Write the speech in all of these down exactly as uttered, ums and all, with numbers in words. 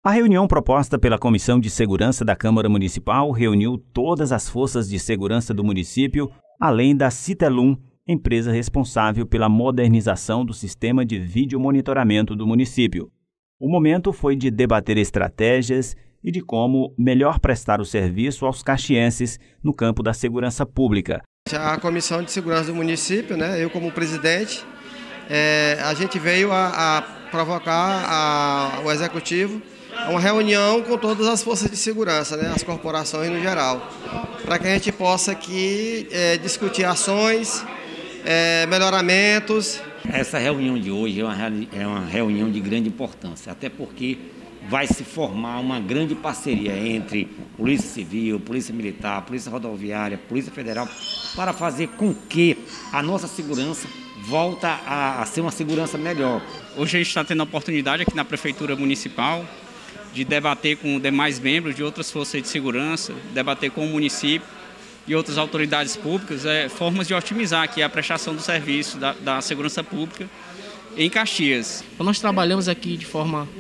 A reunião proposta pela Comissão de Segurança da Câmara Municipal reuniu todas as forças de segurança do município, além da Citelum, empresa responsável pela modernização do sistema de videomonitoramento do município. O momento foi de debater estratégias e de como melhor prestar o serviço aos caxienses no campo da segurança pública. A Comissão de Segurança do município, né, eu como presidente, é, a gente veio a, a provocar a, o executivo a uma reunião com todas as forças de segurança, né, as corporações no geral, para que a gente possa aqui é, discutir ações, é, melhoramentos. Essa reunião de hoje é uma, é uma reunião de grande importância, até porque vai se formar uma grande parceria entre Polícia Civil, Polícia Militar, Polícia Rodoviária, Polícia Federal, para fazer com que a nossa segurança volta a, a ser uma segurança melhor. Hoje a gente está tendo a oportunidade aqui na Prefeitura Municipal de debater com demais membros de outras forças de segurança, debater com o município e outras autoridades públicas, é, formas de otimizar aqui a prestação do serviço da, da segurança pública em Caxias. Nós trabalhamos aqui de forma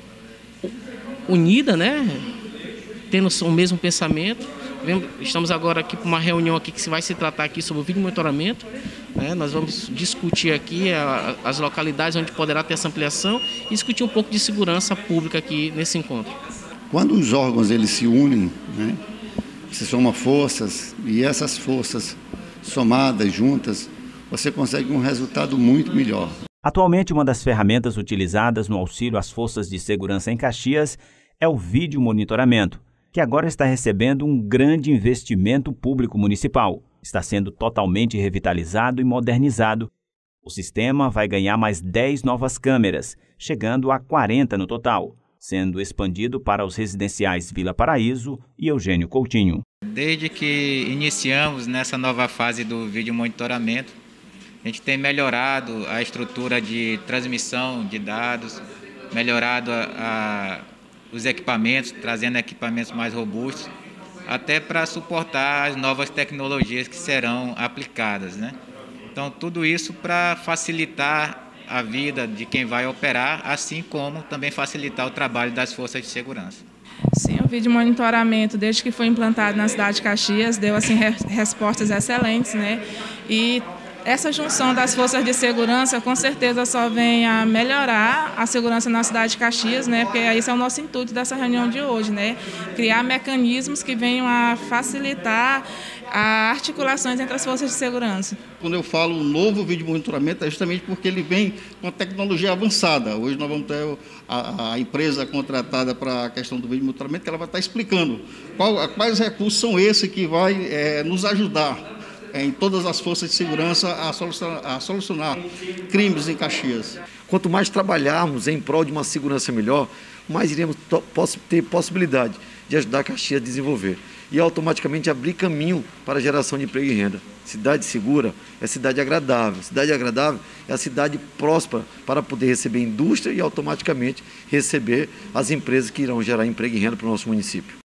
unida, né? Tendo o mesmo pensamento. Estamos agora aqui para uma reunião aqui que vai se tratar aqui sobre o vídeo monitoramento. Né? Nós vamos discutir aqui a, as localidades onde poderá ter essa ampliação e discutir um pouco de segurança pública aqui nesse encontro. Quando os órgãos eles se unem, né? Se somam forças e essas forças somadas, juntas, você consegue um resultado muito melhor. Atualmente, uma das ferramentas utilizadas no auxílio às forças de segurança em Caxias é o vídeo monitoramento, que agora está recebendo um grande investimento público municipal. Está sendo totalmente revitalizado e modernizado. O sistema vai ganhar mais dez novas câmeras, chegando a quarenta no total, sendo expandido para os residenciais Vila Paraíso e Eugênio Coutinho. Desde que iniciamos nessa nova fase do vídeo monitoramento, a gente tem melhorado a estrutura de transmissão de dados, melhorado a, a, os equipamentos, trazendo equipamentos mais robustos, até para suportar as novas tecnologias que serão aplicadas, né? Então, tudo isso para facilitar a vida de quem vai operar, assim como também facilitar o trabalho das forças de segurança. Sim, o vídeo monitoramento, desde que foi implantado na cidade de Caxias, deu assim, respostas excelentes, né? E essa junção das forças de segurança, com certeza, só vem a melhorar a segurança na cidade de Caxias, né? Porque esse é o nosso intuito dessa reunião de hoje, né? Criar mecanismos que venham a facilitar as articulações entre as forças de segurança. Quando eu falo novo vídeo monitoramento, é justamente porque ele vem com tecnologia avançada. Hoje nós vamos ter a, a empresa contratada para a questão do vídeo monitoramento, que ela vai estar explicando qual, quais recursos são esses que vai é, nos ajudar em todas as forças de segurança a solucionar, a solucionar crimes em Caxias. Quanto mais trabalharmos em prol de uma segurança melhor, mais iremos ter possibilidade de ajudar a Caxias a desenvolver e automaticamente abrir caminho para a geração de emprego e renda. Cidade segura é cidade agradável. Cidade agradável é a cidade próspera para poder receber indústria e automaticamente receber as empresas que irão gerar emprego e renda para o nosso município.